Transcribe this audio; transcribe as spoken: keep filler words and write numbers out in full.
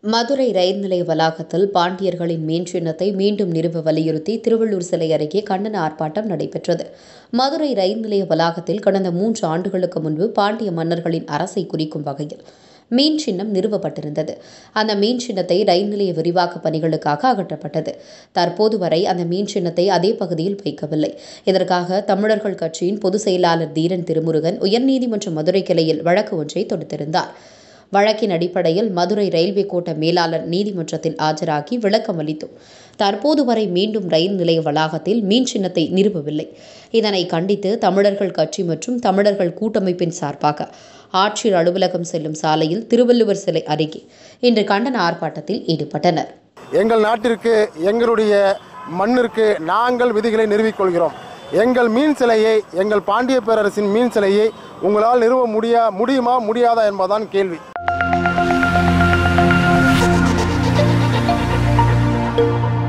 மதுரை ரயில் நிலைய வளாகத்தில் பாண்டியர்களின் மீன் சின்னத்தை மீண்டும் நிறுவ வலியுறுத்தி திருவள்ளூர் சிலை அருகே கண்டன ஆர்ப்பாட்டம் நடைபெற்றது. மதுரை ரயில் நிலைய வளாகத்தில் கடந்த மூன்று ஆண்டுகளுக்கு முன்பு பாண்டிய மன்னர்களின் அரசை குறிக்கும் வகையில் மீன் சின்னம் நிறுவப்பட்டிருந்தது. அந்த மீன் சின்னத்தை ரயில் நிலைய விரிவாக்க பணிகளுக்காக அகற்றப்பட்டது. தற்போது வரை அந்த மீன் சின்னத்தை அதே பகுதியில் வைக்கவில்லை. இதற்காக தமிழர்கள் கட்சியின் பொதுச் செயலாளர் தீரன் திருமுருகன் உயர்நீதிமன்ற மதுரை கிளையில் வழக்கு ஒன்றை தொடுத்திருந்தார். வழக்கின் அடிப்படையில் மதுரை ரயில்வே கோட்ட மேலாளர் நீதிமன்றத்தில் ஆஜராகி விளக்கம் அளித்தும் தற்போது வரை மீண்டும் ரயில் நிலைய வளாகத்தில் மீன் சின்னத்தை நிறுவவில்லை. இதனை கண்டித்து தமிழர்கள் கட்சி மற்றும் தமிழர்கள் கூட்டமைப்பின் சார்பாக ஆட்சியர் அலுவலகம் செல்லும் சாலையில் திருவள்ளுவர் சிலை அருகே இன்று கண்டன ஆர்ப்பாட்டத்தில் ஈடுபட்டனர். எங்கள் நாட்டிற்கு, எங்களுடைய மண்ணிற்கு நாங்கள் விதிகளை நிறுவிக்கொள்கிறோம். எங்கள் மீன் சிலையை, எங்கள் பாண்டிய பேரரசின் மீன் சிலையை உங்களால் நிறுவ முடியா முடியுமா முடியாதா என்பதுதான் கேள்வி. Thank you.